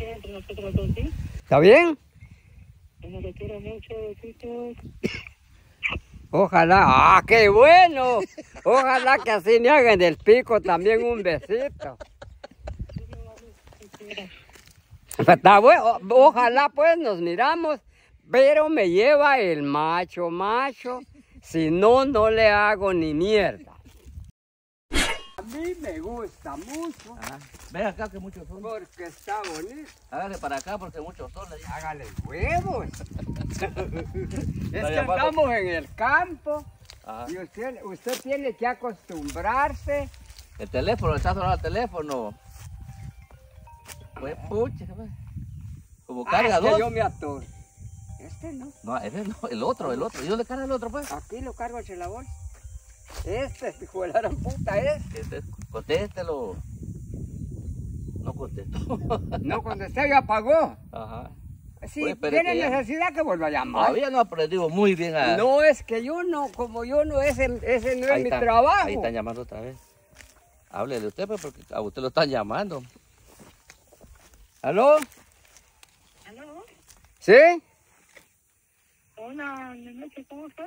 queda entre nosotros dos, ¿sí? ¿Está bien? Como le quiero mucho, besitos. Ojalá, ¡ah, qué bueno! Ojalá que así me hagan del pico también un besito. Está bueno, ojalá pues nos miramos, pero me lleva el macho, si no, no le hago ni mierda. A mí me gusta mucho. Ven acá que muchos son. Porque está bonito. Hágale para acá porque muchos son. Hágale huevos. Es que estamos en el campo. Ajá. Y usted tiene que acostumbrarse. El teléfono, está sonando el teléfono. Pues pucha, como carga Es que dos. yo me atoro. Este no. No, ese no, el otro. ¿Y dónde carga el otro, pues? Aquí lo cargo entre la bolsa. Este, hijo de la gran puta, Contéstelo. No contestó. No contesté, ya apagó. Ajá. Si Pues, pero tiene que ya- necesidad que vuelva a llamar. Todavía no ha aprendido muy bien a... No, es que yo no, como yo no, ese no es mi están, trabajo. Ahí están llamando otra vez. Háblele usted, pues, porque a usted lo están llamando. ¿Aló? ¿Aló? ¿Sí? Hola, Neneche, ¿cómo estás?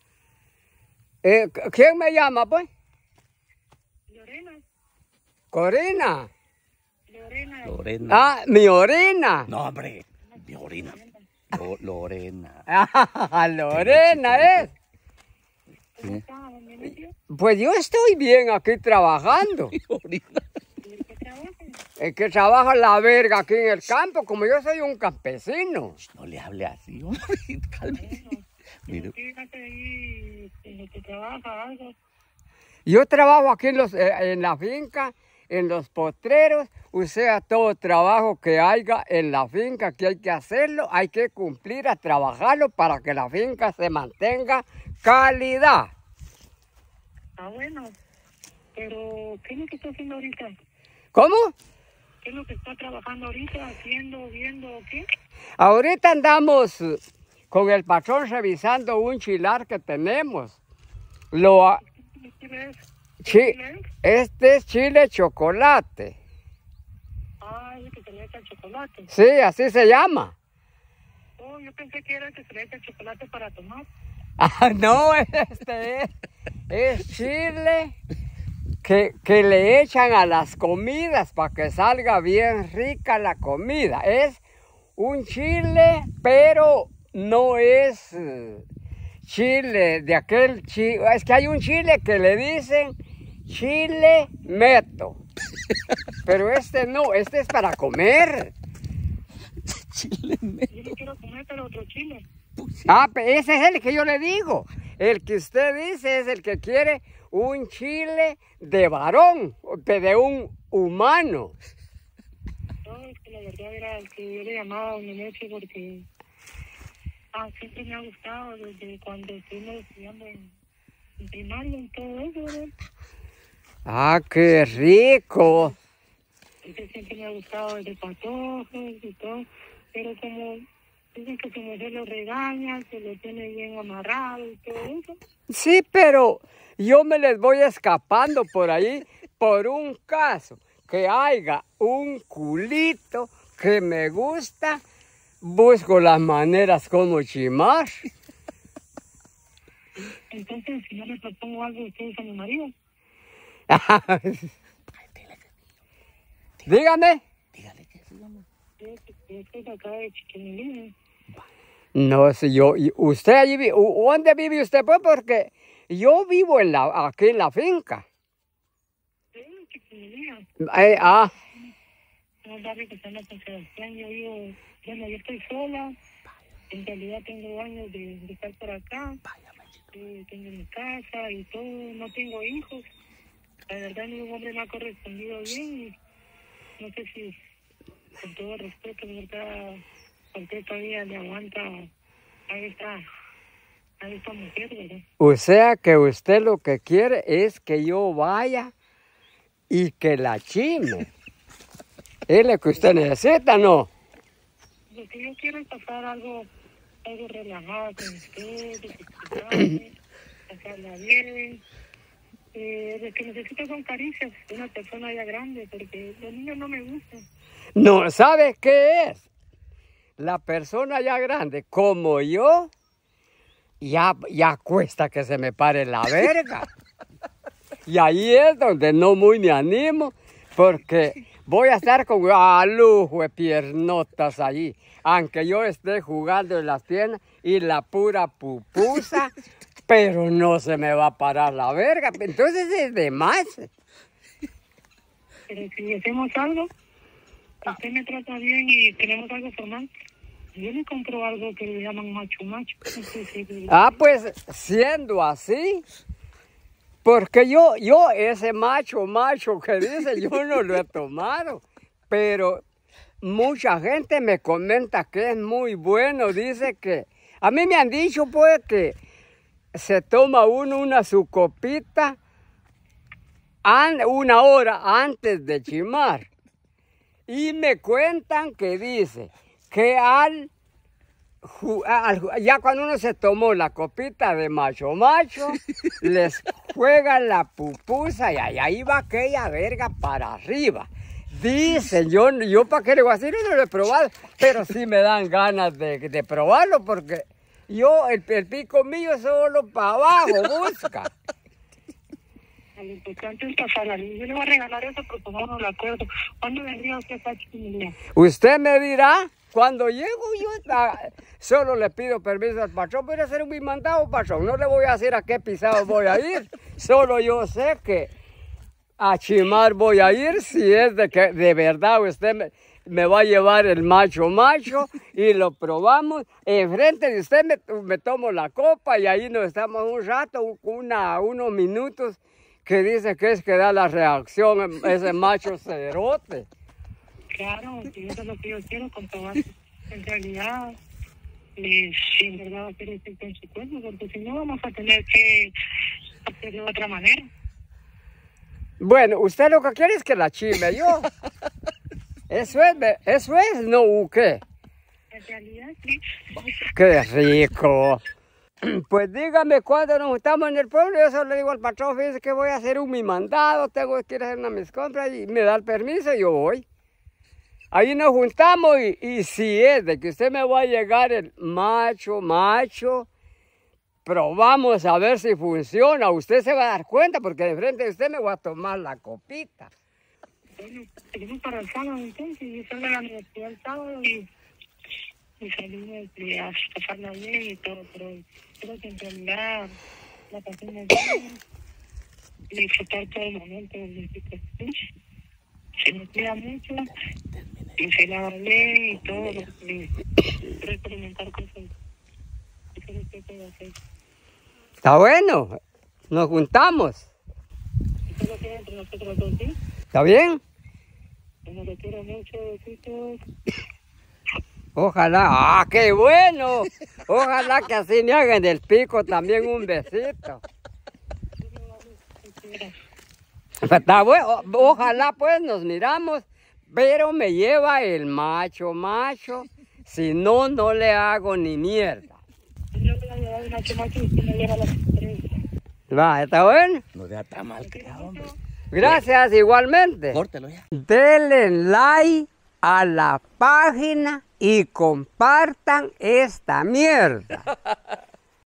¿Quién me llama, pues? Lorena. Corina. Lorena. Lorena. Ah, mi orina. No, hombre. Mi orina. Lorena. Ah, Lorena es. ¿Cómo estás, Neneche? Pues yo estoy bien aquí trabajando. Orina. ¿Y en qué trabajas? Es que trabaja la verga aquí en el campo, como yo soy un campesino. No le hable así, hombre. Cálmese. Mire. Fíjate ahí en lo que trabaja algo. Yo trabajo aquí en la finca, en los potreros, o sea, todo trabajo que haya en la finca que hay que hacerlo, hay que cumplir a trabajarlo para que la finca se mantenga calidad. Ah, bueno. Pero, ¿qué es lo que está haciendo ahorita? ¿Cómo? ¿Qué es lo que está trabajando ahorita? ¿Haciendo, viendo o qué? Ahorita andamos con el patrón revisando un chilar que tenemos. ¿Qué ves? Este es chile chocolate. Ah, es el que se le echa el chocolate. Sí, así se llama. Oh, yo pensé que era el que se le echa el chocolate para tomar. Ah, no, es chile que le echan a las comidas para que salga bien rica la comida. Es un chile, pero no es chile de aquel chile. Es que hay un chile que le dicen chile meto. Pero este no, este es para comer. Chile meto. Yo no quiero comer, pero otro chile. Ah, ese es el que yo le digo. El que usted dice es el que quiere un chile de varón, de un humano. No, es que la verdad era el que yo le llamaba a Neneche porque siempre me ha gustado desde cuando estuvimos estudiando en primaria y todo eso, ¿verdad? Ah, qué rico. Entonces siempre me ha gustado desde patojos y todo, pero como dicen que su mujer lo regaña, que lo tiene bien amarrado y todo eso. Sí, pero yo me les voy escapando por ahí por un caso. Que haya un culito que me gusta, busco las maneras como chimar. Entonces, si yo le propongo algo, ¿usted es a mi marido? Dígame. Dígale que sí, hombre. Yo estoy de acá de Chiquinilín. No sé, usted allí vive, ¿dónde vive usted? Pues porque yo vivo aquí en la finca. Sí, Chiquinilín. Un barrio que se llama San Sebastián. Yo vivo, bueno, yo estoy sola. En realidad tengo años de estar por acá. Tengo mi casa y todo. No tengo hijos. La verdad, ningún hombre me ha correspondido bien. Y no sé si, con todo respeto, ¿verdad? Usted todavía le aguanta a esta mujer, ¿verdad? O sea que usted lo que quiere es que yo vaya y que la chime. Es lo que usted necesita, ¿no? Lo que yo quiero es pasar algo relajado con usted, disfrutarme, pasarla bien. Lo que necesito son caricias de una persona ya grande, porque los niños no me gustan. No, ¿sabe qué es? La persona ya grande, como yo, ya cuesta que se me pare la verga. Y ahí es donde no muy me animo, porque voy a estar con lujo de piernotas allí, aunque yo esté jugando en las piernas y la pura pupusa, pero no se me va a parar la verga. Entonces es de más. Pero si hacemos algo, usted me trata bien y tenemos algo formal, yo le compro algo que le llaman macho. Pues siendo así, porque yo ese macho que dice, yo no lo he tomado, pero mucha gente me comenta que es muy bueno, dice que, a mí me han dicho pues que se toma uno su copita una hora antes de chimar, y me cuentan que dice que ya cuando uno se tomó la copita de macho, les juega la pupusa y ahí va aquella verga para arriba. Dicen, yo para qué le voy a decir, yo no lo he probado, pero sí me dan ganas de probarlo, porque yo el pico mío solo para abajo busca. Lo importante es pasarla. Yo le voy a regalar eso porque pongámonos de acuerdo. ¿Cuándo vendría usted a Chimilia? Usted me dirá, cuando llego yo solo le pido permiso al patrón. Voy a hacer mi mandado, patrón. No le voy a decir a qué pisado voy a ir. Solo yo sé que a chimar voy a ir si es de que de verdad usted me va a llevar el macho y lo probamos. Enfrente de usted me tomo la copa y ahí nos estamos un rato, unos minutos, que dice que es que da la reacción ese macho cerote. Claro, y eso es lo que yo quiero comprobar. En realidad, si en verdad va a ser este consecuencia, porque si no vamos a tener que hacerlo de otra manera. Bueno, usted lo que quiere es que la chime yo. Eso es, ¿no? ¿Qué? En realidad, sí. ¡Qué rico! Pues dígame cuándo nos juntamos en el pueblo. Yo solo le digo al patrón, fíjese que voy a hacer mi mandado, tengo que ir a hacer una mis compras y me da el permiso y yo voy. Ahí nos juntamos y si es de que usted me va a llegar el macho, probamos a ver si funciona. Usted se va a dar cuenta porque de frente de usted me voy a tomar la copita. Bueno, seguimos para el sábado entonces. Yo salgo a la universidad el sábado y salimos a pasarla bien y todo, pero creo que en realidad la pasamos bien y disfrutar todo el momento del se me cuida mucho y se lava bien y todo, y experimentar cosas que puedo hacer. Está bueno, nos juntamos. Eso lo quiero entre nosotros dos, ¿sí? ¿Está bien? Me lo quiero mucho, besitos. Ojalá, qué bueno. Ojalá que así me hagan el pico también un besito. Está bueno, ojalá pues nos miramos, pero me lleva el macho, si no, no le hago ni mierda. Yo me voy a llevar el macho y usted me lleva las estrellas. Va, ¿está bueno? No sea tan mal criado, hombre. Gracias, igualmente. Córtelo ya. Denle like a la página y compartan esta mierda.